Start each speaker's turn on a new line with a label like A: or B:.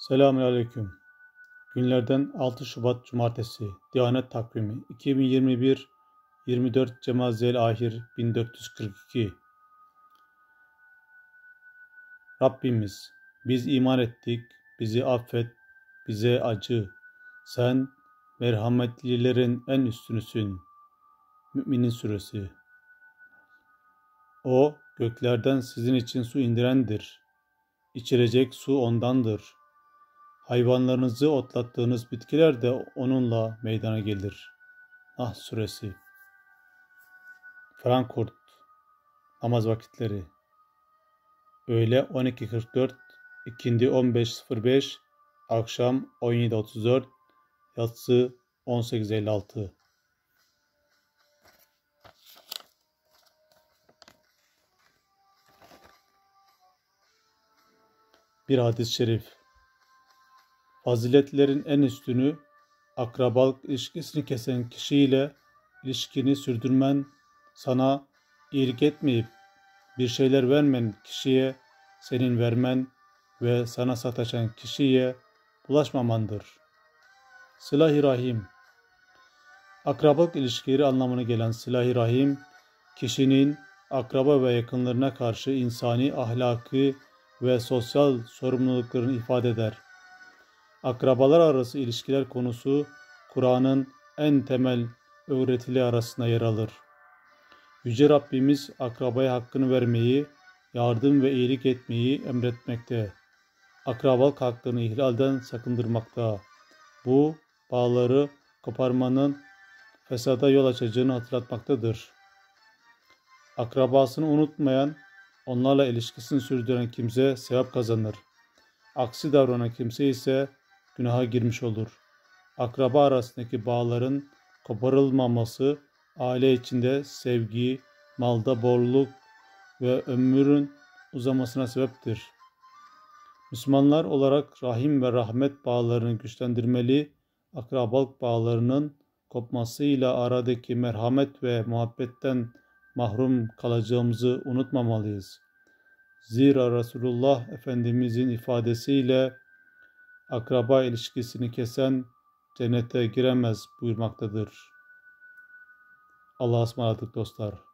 A: Selamünaleyküm. Günlerden 6 Şubat Cumartesi. Diyanet takvimi 2021 24 Cemazel-Ahir 1442. Rabbimiz, biz iman ettik, bizi affet, bize acı. Sen merhametlilerin en üstünüsün. Müminin Suresi. O göklerden sizin için su indirendir. İçilecek su ondandır. Hayvanlarınızı otlattığınız bitkiler de onunla meydana gelir. Nahl Suresi. Frankfurt namaz vakitleri: öğle 12.44, ikindi 15.05, akşam 17.34, yatsı 18.56. Bir hadis-i şerif: faziletlerin en üstünü, akrabalık ilişkisini kesen kişiyle ilişkini sürdürmen, sana iyilik etmeyip bir şeyler vermeyen kişiye senin vermen ve sana sataşan kişiye bulaşmamandır. Sıla-i Rahim. Akrabalık ilişkileri anlamına gelen Sıla-i Rahim, kişinin akraba ve yakınlarına karşı insani, ahlaki ve sosyal sorumluluklarını ifade eder. Akrabalar arası ilişkiler konusu Kur'an'ın en temel öğretileri arasında yer alır. Yüce Rabbimiz akrabaya hakkını vermeyi, yardım ve iyilik etmeyi emretmekte. Akrabalık hakkını ihlalden sakındırmakta. Bu bağları koparmanın fesada yol açacağını hatırlatmaktadır. Akrabasını unutmayan, onlarla ilişkisini sürdüren kimse sevap kazanır. Aksi davranan kimse ise günaha girmiş olur. Akraba arasındaki bağların koparılmaması, aile içinde sevgi, malda bolluk ve ömrün uzamasına sebeptir. Müslümanlar olarak rahim ve rahmet bağlarını güçlendirmeli, akrabalık bağlarının kopmasıyla aradaki merhamet ve muhabbetten mahrum kalacağımızı unutmamalıyız. Zira Resulullah Efendimizin ifadesiyle akraba ilişkisini kesen cennete giremez buyurmaktadır. Allah'a ısmarladık dostlar.